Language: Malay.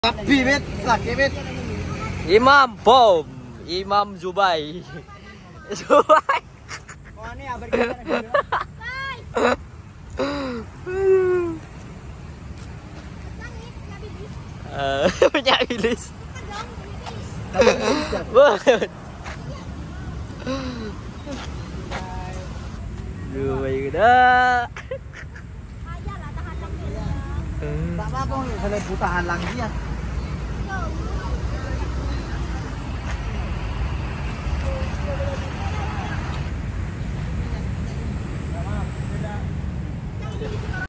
Tapi bet, sakit bet. Imam Bom, Imam Zubai. Zubai. Oh ini abang kita. Punya bilis. Zubai dah. Tak apa-apa, kalau buta halang dia.